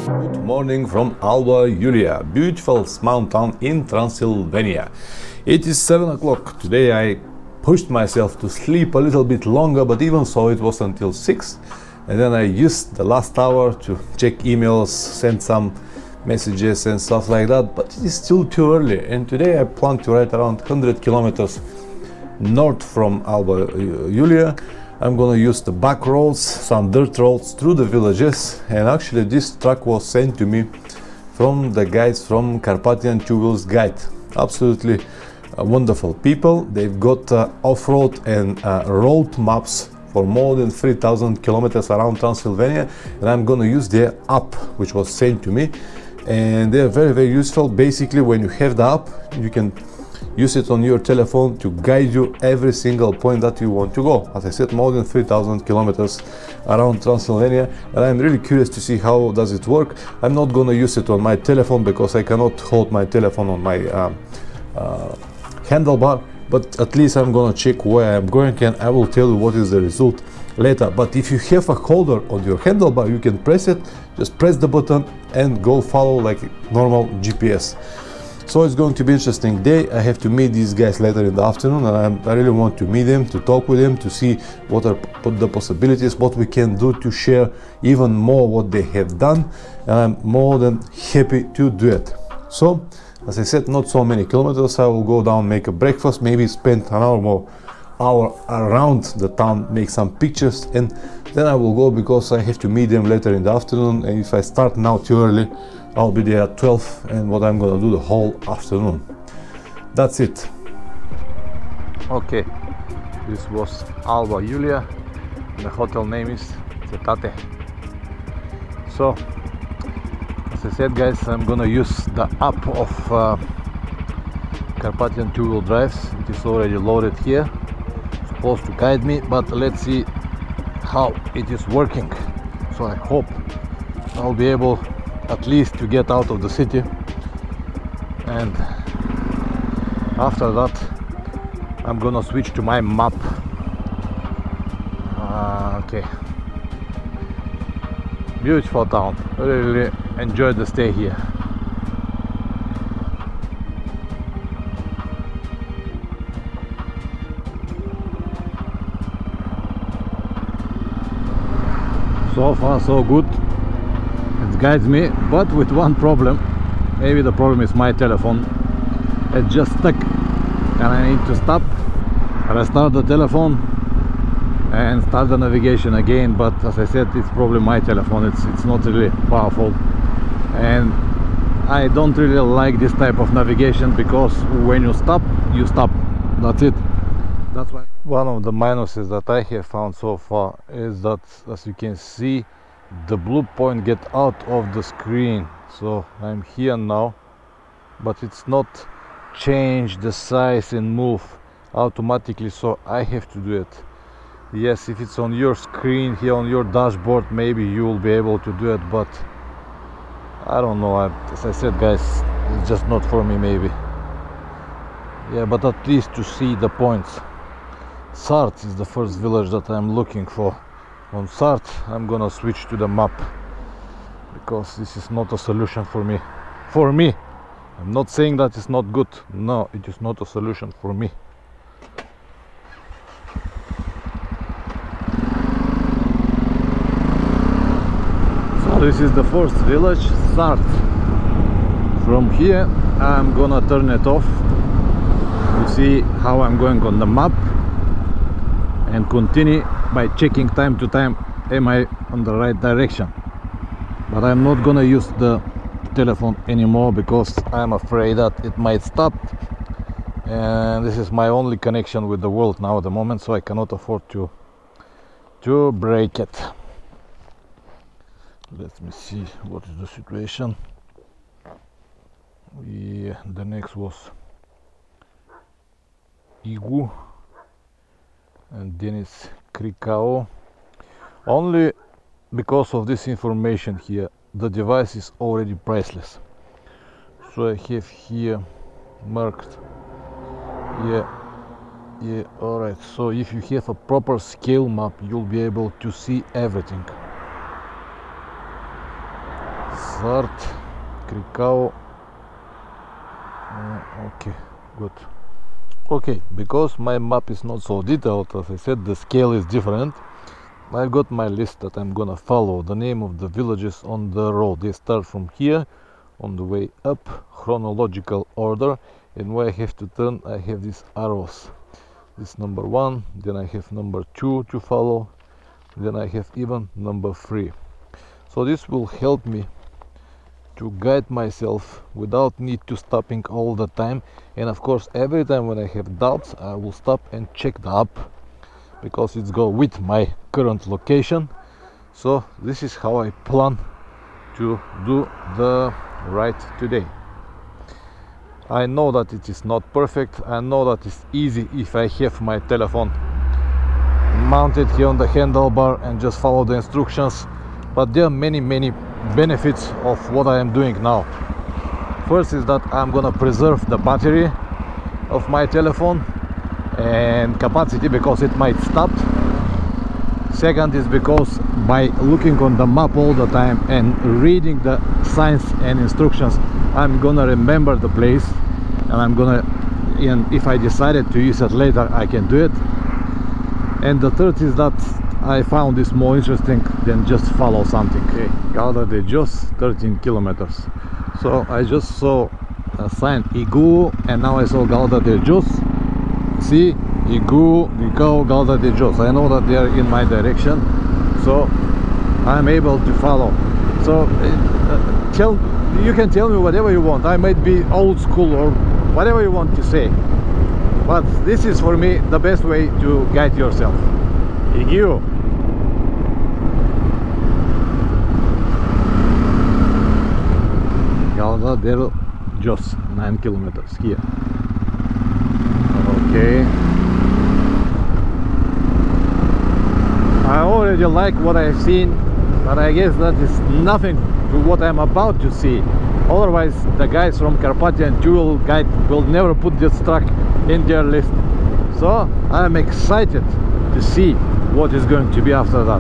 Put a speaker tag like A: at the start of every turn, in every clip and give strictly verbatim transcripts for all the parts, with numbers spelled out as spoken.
A: Good morning from Alba Iulia, beautiful small town in Transylvania. It is seven o'clock. Today I pushed myself to sleep a little bit longer, but even so it was until six. And then I used the last hour to check emails, send some messages and stuff like that, but it is still too early. And today I plan to ride around one hundred kilometers north from Alba Iulia. I'm gonna use the back roads, some dirt roads through the villages, and actually this track was sent to me from the guys from Carpathian Two Wheels Guide. Absolutely uh, wonderful people. They've got uh, off-road and uh, road maps for more than three thousand kilometers around Transylvania, and I'm gonna use their app which was sent to me, and they're very very useful. Basically, when you have the app, you can use it on your telephone to guide you every single point that you want to go. As I said, more than three thousand kilometers around Transylvania, and I'm really curious to see how does it work. I'm not gonna use it on my telephone because I cannot hold my telephone on my um, uh, handlebar, but at least I'm gonna check where I'm going and I will tell you what is the result later. But if you have a holder on your handlebar, you can press it, just press the button and go follow like normal G P S. So it's going to be an interesting day. I have to meet these guys later in the afternoon, and I'm, I really want to meet them, to talk with them, to see what are what the possibilities, what we can do to share even more what they have done, and I'm more than happy to do it. So, as I said, not so many kilometers. I will go down, make a breakfast, maybe spend an hour more hour around the town, make some pictures, and then I will go because I have to meet them later in the afternoon. And if I start now too early, I'll be there at twelve, and what I'm gonna do the whole afternoon. That's it. Okay, this was Alba Iulia. The hotel name is Cetate. So, as I said, guys, I'm gonna use the app of uh, Carpathian Two Wheel Drives. It is already loaded here, supposed to guide me, but let's see how it is working. So I hope I'll be able at least to get out of the city, and after that I'm gonna switch to my map. Uh, okay, beautiful town. Really enjoyed the stay here. So far so good. It guides me, but with one problem. Maybe the problem is my telephone. It's just stuck and I need to stop, restart the telephone and start the navigation again. But as I said, it's probably my telephone. It's, it's not really powerful, and I don't really like this type of navigation because when you stop, you stop. That's it. That's why one of the minuses that I have found so far is that, as you can see, the blue point get out of the screen. So I'm here now, but it's not change the size and move automatically, so I have to do it. Yes, if it's on your screen here on your dashboard, maybe you will be able to do it, but I don't know. I, as I said, guys, it's just not for me, maybe. Yeah, but at least to see the points. Sart is the first village that I'm looking for. On Sart, I'm gonna switch to the map because this is not a solution for me. For me, I'm not saying that it's not good. No, it is not a solution for me. So this is the first village, Sart. From here, I'm gonna turn it off to see how I'm going on the map, and continue by checking time to time, am I on the right direction. But I'm not gonna use the telephone anymore because I'm afraid that it might stop, and this is my only connection with the world now at the moment, so I cannot afford to to break it. Let me see what is the situation. Yeah, the next was Igu, and then it's Krikao. Only because of this information here, the device is already priceless. So I have here marked. Yeah, yeah, alright. So if you have a proper scale map, you'll be able to see everything. Start, Krikau. Uh, okay, good. Okay, because my map is not so detailed, as I said, the scale is different. I've got my list that I'm gonna follow. The name of the villages on the road. They start from here, on the way up, chronological order, and where I have to turn, I have these arrows. This number one, then I have number two to follow, then I have even number three. So this will help me to guide myself without need to stopping all the time. And of course, every time when I have doubts, I will stop and check the app, because it's go with my current location. So this is how I plan to do the ride today. I know that it is not perfect. I know that it's easy if I have my telephone mounted here on the handlebar and just follow the instructions, but there are many many benefits of what I am doing now. First is that I'm gonna preserve the battery of my telephone and capacity, because it might stop. Second is because by looking on the map all the time and reading the signs and instructions, I'm gonna remember the place, and I'm gonna, and if I decided to use it later, I can do it. And the third is that I found this more interesting than just follow something. Okay, Gauda de Jos, thirteen kilometers. So I just saw a sign Igu, and now I saw Gauda de Jos. See, Igu, Krikau, Gauda de Jos. I know that they are in my direction, so I'm able to follow. So uh, tell, you can tell me whatever you want. I might be old school or whatever you want to say, but this is for me the best way to guide yourself. Igu. Gauda de Jos, nine kilometers here. Okay. I already like what I've seen, but I guess that is nothing to what I'm about to see. Otherwise, the guys from Carpathian Tour Guide will never put this track in their list. So I'm excited to see what is going to be after that.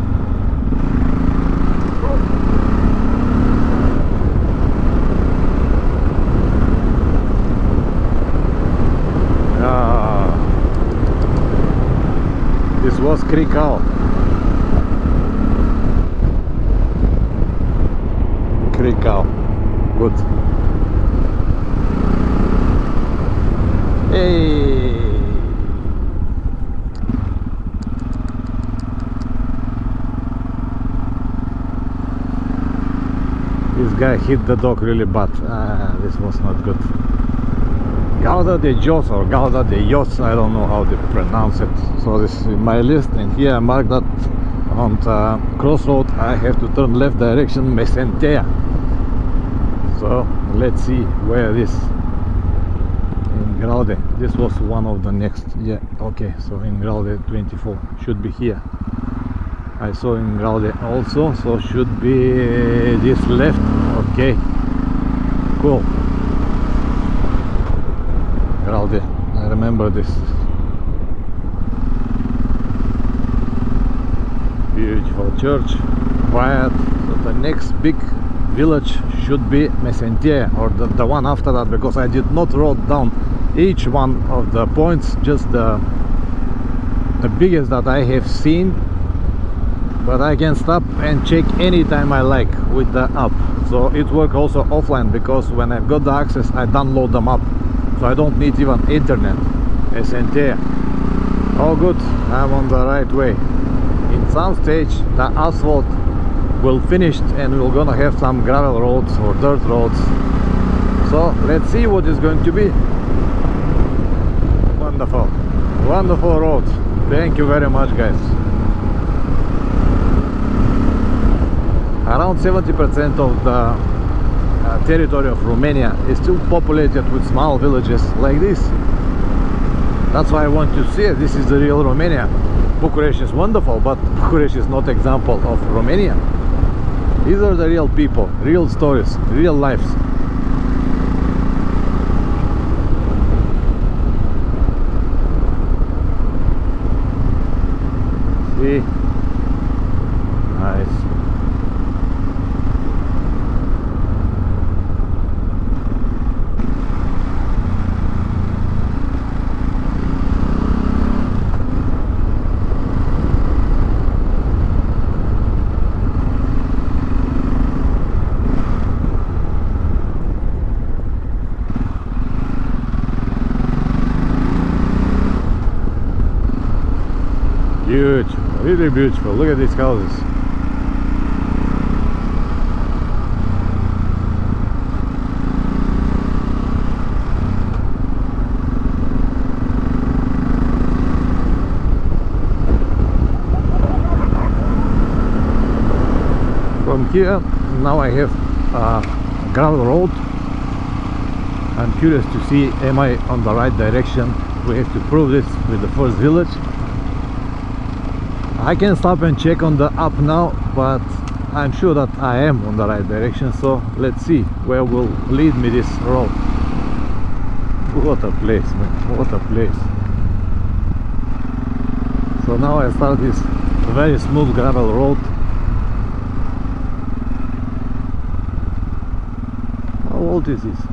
A: This was Krikau. Krikau. Good. Hey. This guy hit the dog really bad. Ah, this was not good. Gauda de Jos or Gauda de Jos, I don't know how to pronounce it. So this is my list, and here I marked that on the crossroad I have to turn left direction, Mesentea. So let's see where it is. In Graude, this was one of the next, yeah, okay, so in Graude twenty-four, should be here. I saw in Graude also, so should be this left, okay, cool. Graude, I remember this. Beautiful church, quiet. So the next big village should be Mesentea, or the, the one after that, because I did not write down each one of the points, just the, the biggest that I have seen. But I can stop and check anytime I like with the app. So it works also offline, because when I've got the access, I download the map. So I don't need even internet. Mesentea. Oh good, I'm on the right way. In some stage the asphalt will finish and we're gonna have some gravel roads or dirt roads. So let's see what is going to be. Wonderful. Wonderful roads. Thank you very much, guys. Around seventy percent of the Uh, territory of Romania is still populated with small villages like this. That's why I want to see it. This is the real Romania. Bucharest is wonderful, but Bucharest is not example of Romania. These are the real people, real stories, real lives. See? Nice. Beautiful, really beautiful. Look at these houses. From here, now I have a gravel road. I'm curious to see, am I on the right direction? We have to prove this with the first village. I can stop and check on the app now, but I'm sure that I am on the right direction, so let's see where will lead me this road. What a place, man, what a place. So now I start this very smooth gravel road. How old is this?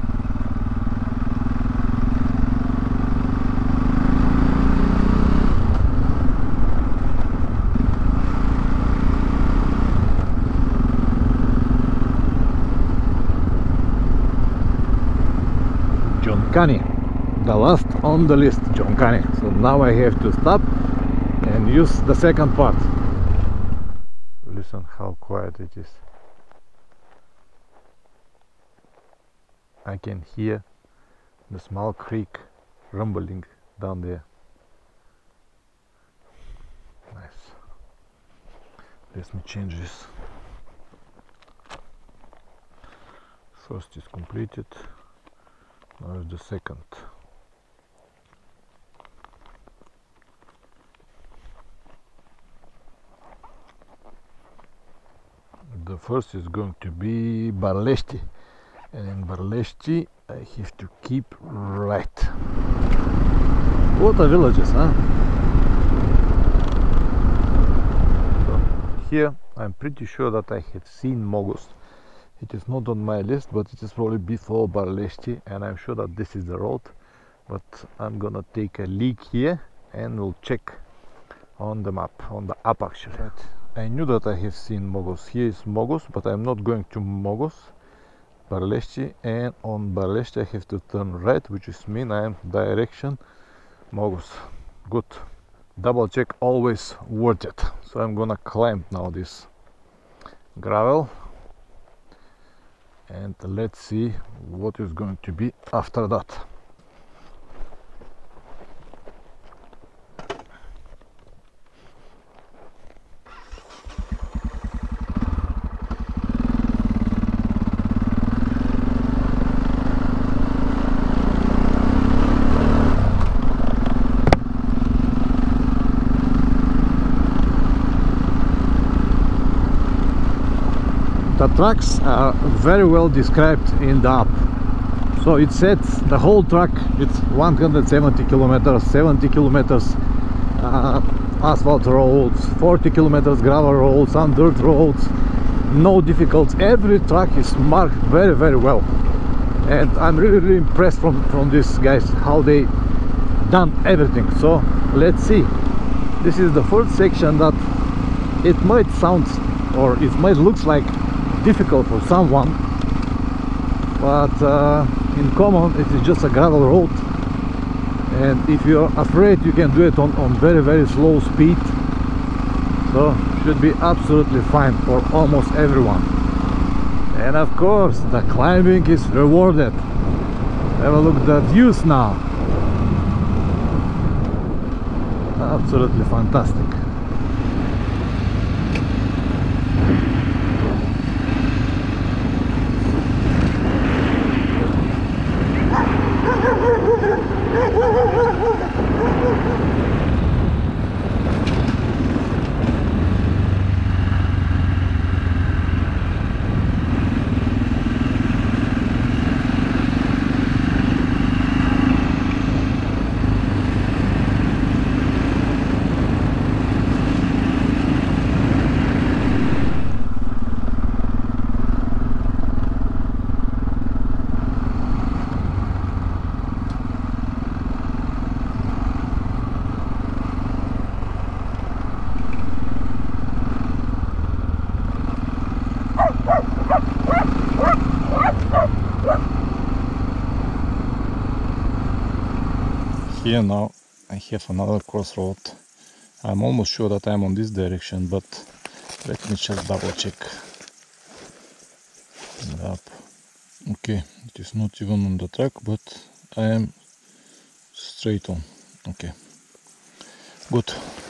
A: Jonkani, the last on the list, Jonkani. So now I have to stop and use the second part. Listen how quiet it is. I can hear the small creek rumbling down there. Nice. Let me change this. First is completed. Now is the second. The first is going to be Barleshti, and in Barleshti I have to keep right. What a villages, huh? So here I'm pretty sure that I have seen Mogos. It is not on my list, but it is probably before Barleshti, and I'm sure that this is the road. But I'm gonna take a leak here and we'll check on the map, on the app actually. Right. I knew that I have seen Mogos. Here is Mogos, but I'm not going to Mogos, Barleshti, and on Barleshti I have to turn right, which is mean I am direction Mogos. Good. Double check, always worth it. So I'm gonna climb now this gravel. And let's see what is going to be after that. The tracks are very well described in the app. So it said the whole track, it's one hundred seventy kilometers, seventy kilometers uh, asphalt roads, forty kilometers gravel roads, some dirt roads, no difficulties. Every track is marked very very well, and I'm really, really impressed from from these guys how they done everything. So let's see. This is the first section that it might sound or it might looks like difficult for someone, but uh, in common it is just a gravel road, and if you're afraid you can do it on, on very very slow speed, so should be absolutely fine for almost everyone. And of course the climbing is rewarded. Have a look at the views now. Absolutely fantastic. Here now I have another crossroad. I'm almost sure that I'm on this direction, but let me just double check. Yep. Okay, it is not even on the track, but I am straight on. Okay, good.